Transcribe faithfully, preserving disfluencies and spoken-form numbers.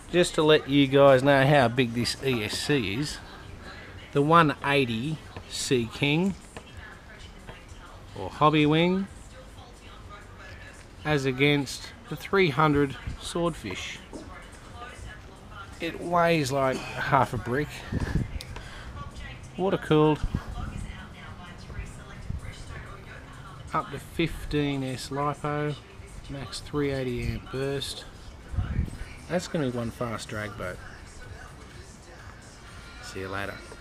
just to let you guys know how big this E S C is, the one eighty Sea King or Hobby Wing as against the three hundred Swordfish. It weighs like half a brick. Water cooled, up to fifteen S LiPo, max three eighty amp burst. That's going to be one fast drag boat. See you later.